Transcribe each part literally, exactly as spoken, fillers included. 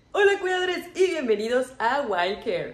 Hola cuidadores y bienvenidos a Wild Care.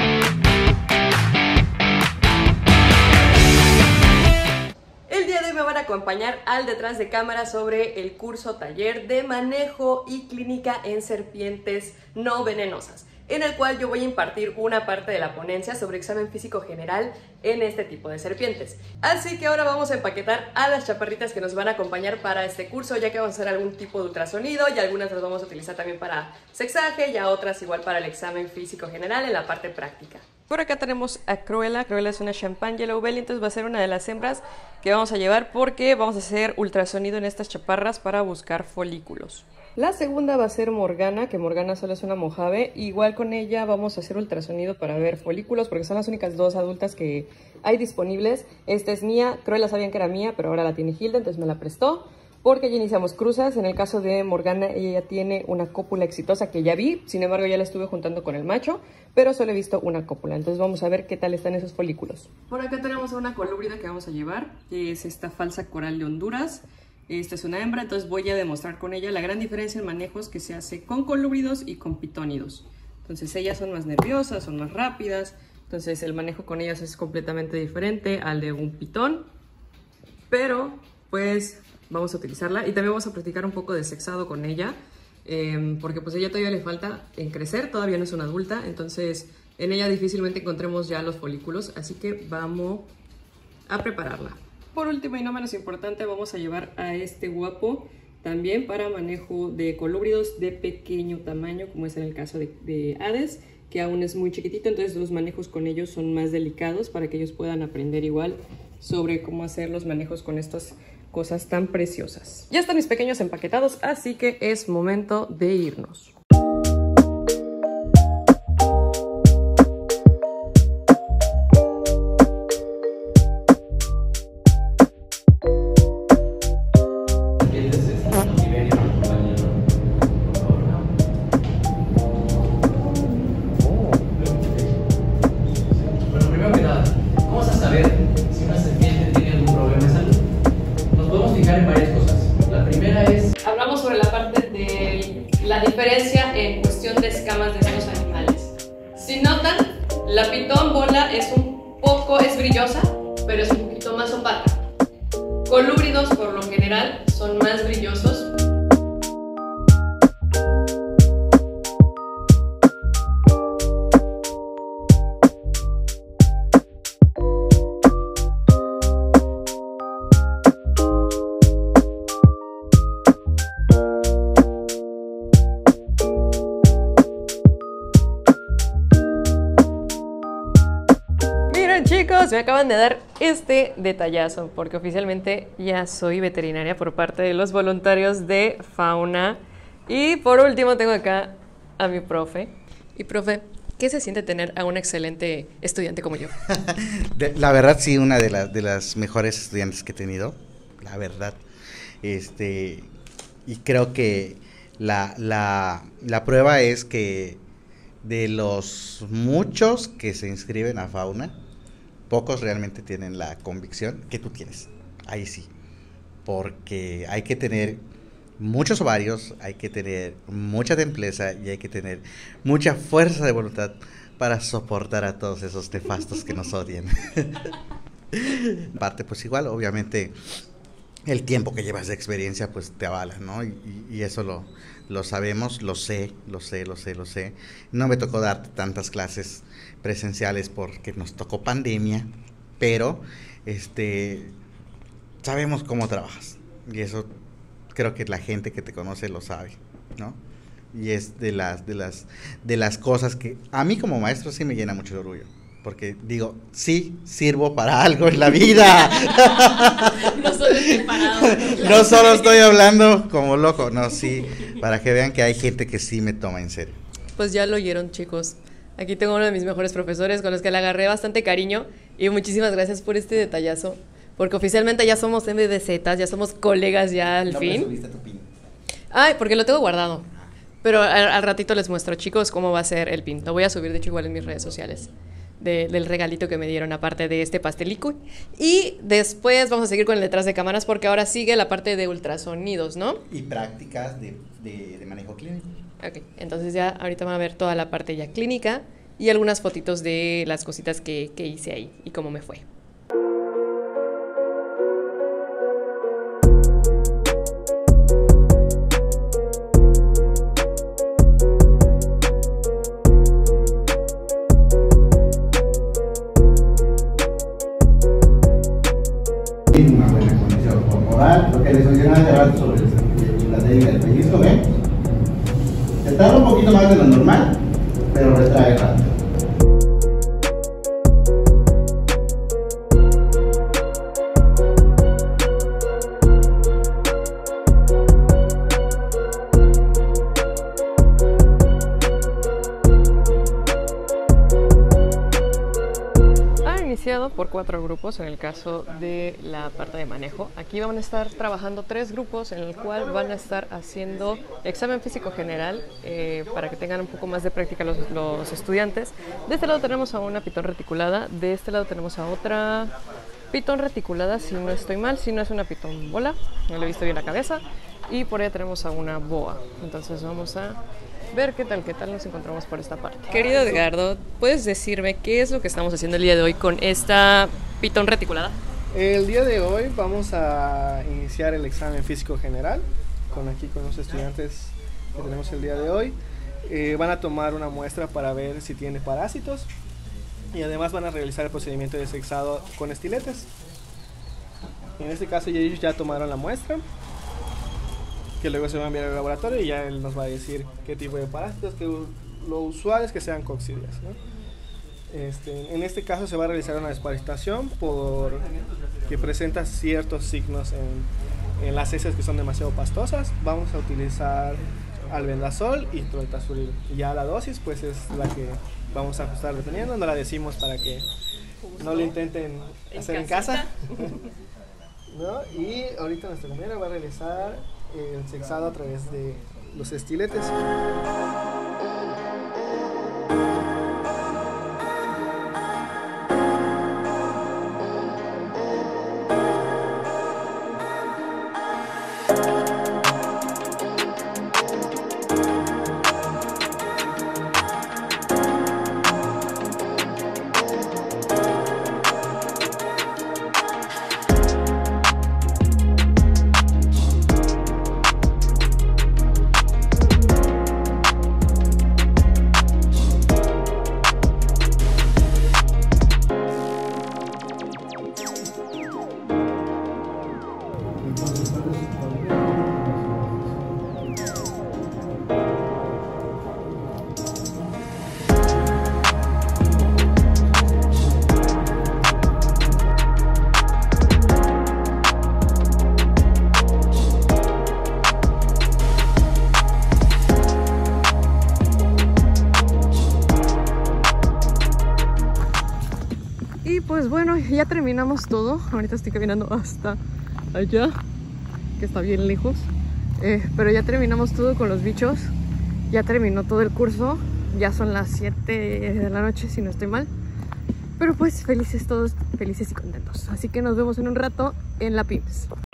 El día de hoy me van a acompañar al detrás de cámara sobre el curso taller de manejo y clínica en serpientes no venenosas, en el cual yo voy a impartir una parte de la ponencia sobre examen físico general en este tipo de serpientes. Así que ahora vamos a empaquetar a las chaparritas que nos van a acompañar para este curso, ya que vamos a hacer algún tipo de ultrasonido y algunas las vamos a utilizar también para sexaje y a otras igual para el examen físico general en la parte práctica. Por acá tenemos a Cruella. Cruella es una Champagne Yellow Belly, entonces va a ser una de las hembras que vamos a llevar porque vamos a hacer ultrasonido en estas chaparras para buscar folículos. La segunda va a ser Morgana, que Morgana solo es una mojave. Igual con ella vamos a hacer ultrasonido para ver folículos porque son las únicas dos adultas que hay disponibles. Esta es mía, Cruella sabían que era mía, pero ahora la tiene Hilda, entonces me la prestó. Porque ya iniciamos cruzas. En el caso de Morgana, ella ya tiene una cópula exitosa que ya vi, sin embargo ya la estuve juntando con el macho, pero solo he visto una cópula, entonces vamos a ver qué tal están esos folículos. Por acá tenemos una colúbrida que vamos a llevar, que es esta falsa coral de Honduras. Esta es una hembra, entonces voy a demostrar con ella la gran diferencia en manejos que se hace con colúbridos y con pitónidos. Entonces ellas son más nerviosas, son más rápidas, entonces el manejo con ellas es completamente diferente al de un pitón, pero pues vamos a utilizarla y también vamos a practicar un poco de sexado con ella, eh, porque pues ella todavía le falta en crecer, todavía no es una adulta, entonces en ella difícilmente encontremos ya los folículos, así que vamos a prepararla. Por último y no menos importante, vamos a llevar a este guapo también para manejo de colúbridos de pequeño tamaño, como es en el caso de, de Hades, que aún es muy chiquitito, entonces los manejos con ellos son más delicados para que ellos puedan aprender igual sobre cómo hacer los manejos con estas cosas tan preciosas. Ya están mis pequeños empaquetados, así que es momento de irnos. Hablamos sobre la parte de la diferencia en cuestión de escamas de estos animales. Si notan, la pitón bola es un poco, es brillosa, pero es un poquito más opaca. Colúbridos, por lo general, son más brillosos. Chicos, me acaban de dar este detallazo porque oficialmente ya soy veterinaria por parte de los voluntarios de Fauna. Y por último tengo acá a mi profe. Y profe, ¿qué se siente tener a un excelente estudiante como yo? La verdad sí, una de, la, de las mejores estudiantes que he tenido, la verdad. Este, y creo que la, la, la prueba es que de los muchos que se inscriben a Fauna, pocos realmente tienen la convicción que tú tienes, ahí sí, porque hay que tener muchos ovarios, hay que tener mucha templeza y hay que tener mucha fuerza de voluntad para soportar a todos esos nefastos que nos odian. Aparte, pues igual, obviamente, el tiempo que llevas de experiencia, pues te avala, ¿no? Y, y eso lo, lo sabemos, lo sé, lo sé, lo sé, lo sé. No me tocó dar tantas clases presenciales porque nos tocó pandemia, pero este sabemos cómo trabajas y eso creo que la gente que te conoce lo sabe, ¿no? Y es de las de las de las cosas que a mí como maestro sí me llena mucho de orgullo, porque digo, sí sirvo para algo en la vida. No solo estoy parado. No solo estoy hablando como loco, no, sí, para que vean que hay gente que sí me toma en serio. Pues ya lo oyeron, chicos. Aquí tengo uno de mis mejores profesores con los que le agarré bastante cariño y muchísimas gracias por este detallazo, porque oficialmente ya somos M D Zetas, ya somos colegas ya al no fin. subiste tu pin. Ay, porque lo tengo guardado, pero al, al ratito les muestro, chicos, cómo va a ser el pin. Lo voy a subir, de hecho, igual en mis redes sociales, de, del regalito que me dieron aparte de este pastelico. Y después vamos a seguir con el detrás de cámaras porque ahora sigue la parte de ultrasonidos, ¿no? Y prácticas de, de, de manejo clínico. Ok, entonces ya ahorita van a ver toda la parte ya clínica y algunas fotitos de las cositas que, que hice ahí y cómo me fue. Una buena condición corporal, lo que les mencionaba hace rato sobre la técnica del pellizco, ¿ven? Se tarda un poquito más de lo normal, pero retrae rápido. Iniciado por cuatro grupos en el caso de la parte de manejo. Aquí van a estar trabajando tres grupos en el cual van a estar haciendo examen físico general eh, para que tengan un poco más de práctica los, los estudiantes. De este lado tenemos a una pitón reticulada, de este lado tenemos a otra pitón reticulada, si no estoy mal, si no es una pitón bola, no le he visto bien la cabeza, y por ahí tenemos a una boa. Entonces vamos a ver qué tal, qué tal nos encontramos por esta parte. Querido Edgardo, ¿puedes decirme qué es lo que estamos haciendo el día de hoy con esta pitón reticulada? El día de hoy vamos a iniciar el examen físico general con aquí con los estudiantes que tenemos el día de hoy. Eh, van a tomar una muestra para ver si tiene parásitos y además van a realizar el procedimiento de sexado con estiletes. En este caso ya ellos ya tomaron la muestra, que luego se va a enviar al laboratorio y ya él nos va a decir qué tipo de parásitos, que lo usual es que sean coccidias, ¿no? Este, en este caso se va a realizar una desparasitación por que presenta ciertos signos en, en las heces que son demasiado pastosas. Vamos a utilizar albendazol y trontazuril. Y ya la dosis pues es la que vamos a ajustar dependiendo, no la decimos para que no lo intenten hacer en casa. ¿No? Y ahorita nuestra compañera va a realizar el sexado a través de los estiletes. Y pues bueno, ya terminamos todo. Ahorita estoy caminando hasta allá, que está bien lejos, eh, pero ya terminamos todo con los bichos. Ya terminó todo el curso. Ya son las siete de la noche, si no estoy mal. Pero pues felices todos, felices y contentos. Así que nos vemos en un rato en la P I M S.